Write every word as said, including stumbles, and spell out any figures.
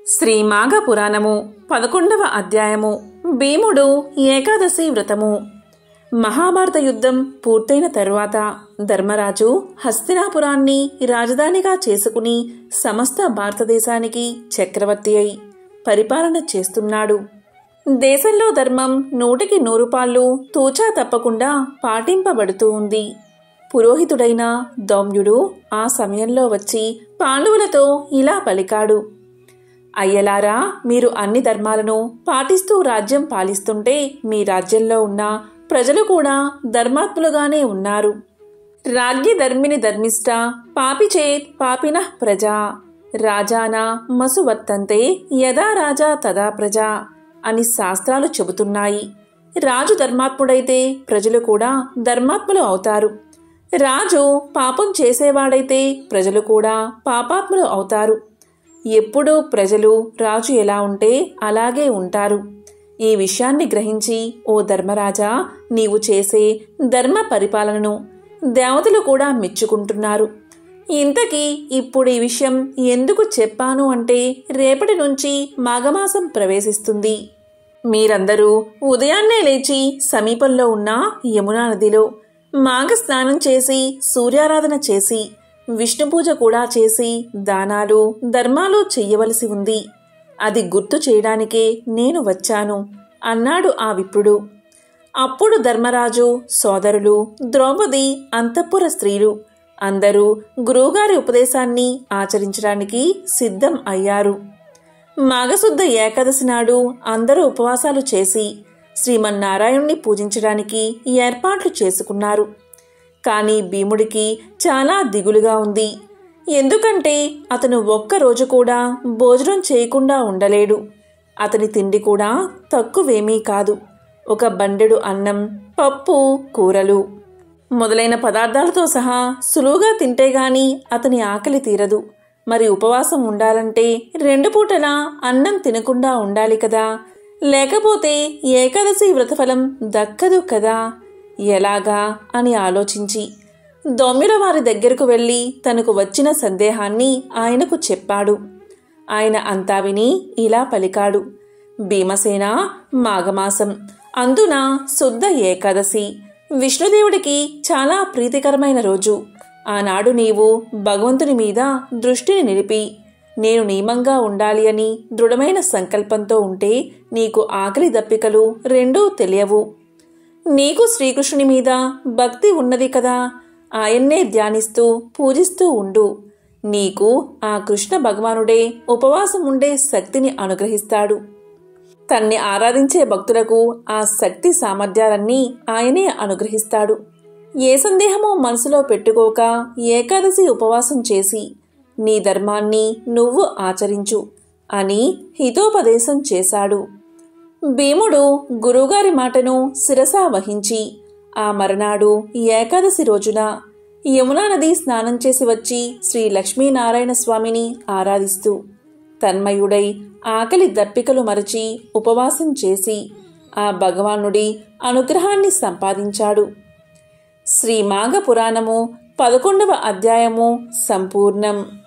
శ్రీ మాఘ పురాణము పదకొండవ అధ్యాయము భీముడు ఏకాదశి వ్రతము. మహాభారత యుద్ధం పూర్తయిన తరువాత ధర్మరాజు హస్తినాపురాన్ని రాజధానిగా చేసుకుని సమస్త భారతదేశానికి చక్రవర్తి అయి పరిపాలన చేస్తున్నాడు. దేశంలో ధర్మం నూటికి నూరు పాళ్ళు తూచా తప్పకుండా పాటింపబడుతూ ఉంది. పురోహితుడైన దౌమ్యుడు ఆ సమయంలో వచ్చి పాండవులతో ఇలా పలికాడు: అయ్యలారా, మీరు అన్ని ధర్మాలను పాటిస్తూ రాజ్యం పాలిస్తుంటే మీ రాజ్యంలో ఉన్న ప్రజలు కూడా ధర్మాత్ములుగానే ఉన్నారు. రాజ్ఞి ధర్మిని ధర్మిష్ట పాపి చేత్ పాపినః ప్రజా రాజానా మసువర్తంతే యదా రాజా తదా ప్రజా అని శాస్త్రాలు చెబుతున్నాయి. రాజు ధర్మాత్ముడైతే ప్రజలు కూడా ధర్మాత్ములు అవుతారు. రాజు పాపం చేసేవాడైతే ప్రజలు కూడా పాపాత్ములు అవుతారు. ఎప్పుడూ ప్రజలు రాజు ఎలా ఉంటే అలాగే ఉంటారు. ఈ విషయాన్ని గ్రహించి ఓ ధర్మరాజా, నీవు చేసే ధర్మ పరిపాలనను దేవతలు కూడా మెచ్చుకుంటున్నారు. ఇంతకీ ఇప్పుడు ఈ విషయం ఎందుకు చెప్పాను అంటే, రేపటి నుంచి మాఘమాసం ప్రవేశిస్తుంది. మీరందరూ ఉదయాన్నే లేచి సమీపంలో ఉన్న యమునా నదిలో మాఘ స్నానం చేసి సూర్యారాధన చేసి విష్ణు పూజ కూడా చేసి దానాలు ధర్మాలు చెయ్యవలసి ఉంది. అది గుర్తు చేయడానికే నేను వచ్చాను అన్నాడు ఆ విప్రుడు. అప్పుడు ధర్మరాజు సోదరులు, ద్రౌపది, అంతఃపుర స్త్రీలు అందరూ గురువుగారి ఉపదేశాన్ని ఆచరించడానికి సిద్ధం అయ్యారు. మాఘశుద్ధ ఏకాదశి నాడు అందరూ ఉపవాసాలు చేసి శ్రీమన్నారాయణుణ్ణి పూజించడానికి ఏర్పాట్లు చేసుకున్నారు. కానీ భీముడికి చాలా దిగులుగా ఉంది. ఎందుకంటే అతను ఒక్కరోజు కూడా భోజనం చేయకుండా ఉండలేడు. అతని తిండి కూడా తక్కువేమీ కాదు. ఒక బండెడు అన్నం, పప్పు, కూరలు మొదలైన పదార్థాలతో సహా సులువుగా తింటే గాని అతని ఆకలి తీరదు. మరి ఉపవాసం ఉండాలంటే రెండు పూటలా అన్నం తినకుండా ఉండాలి కదా, లేకపోతే ఏకాదశి వ్రతఫలం దక్కదు కదా. ఎలాగా అని ఆలోచించి దౌమ్యుల వారి దగ్గరకు వెళ్ళి తనకు వచ్చిన సందేహాన్ని ఆయనకు చెప్పాడు. ఆయన అంతా విని ఇలా పలికాడు: భీమసేన, మాఘమాసం, అందున శుద్ధ ఏకాదశి విష్ణుదేవుడికి చాలా ప్రీతికరమైన రోజు. ఆనాడు నీవు భగవంతుని మీద దృష్టిని నిలిపి నేను నియమంగా ఉండాలి అని దృఢమైన సంకల్పంతో ఉంటే నీకు ఆకలి దప్పికలు రెండూ తెలియవు. నీకు శ్రీకృష్ణుని మీద భక్తి ఉన్నది కదా, ఆయన్నే ధ్యానిస్తూ పూజిస్తూ ఉండు. నీకు ఆ కృష్ణ భగవానుడే ఉపవాసం ఉండే శక్తిని అనుగ్రహిస్తాడు. తన్ని ఆరాధించే భక్తులకు ఆ శక్తి సామర్థ్యాలన్నీ ఆయనే అనుగ్రహిస్తాడు. ఏ సందేహమో మనసులో పెట్టుకోక ఏకాదశి ఉపవాసం చేసి నీ ధర్మాన్ని నువ్వు ఆచరించు అని హితోపదేశం చేశాడు. భీముడు గురువుగారి మాటను శిరసా వహించి ఆ మరునాడు ఏకాదశి రోజున యమునా నది స్నానం చేసి వచ్చి శ్రీ లక్ష్మీనారాయణ స్వామిని ఆరాధిస్తూ తన్మయుడై ఆకలి దప్పికలు మరచి ఉపవాసం చేసి ఆ భగవానుడి అనుగ్రహాన్ని సంపాదించాడు. శ్రీ మాఘ పురాణము పదకొండవ అధ్యాయము సంపూర్ణం.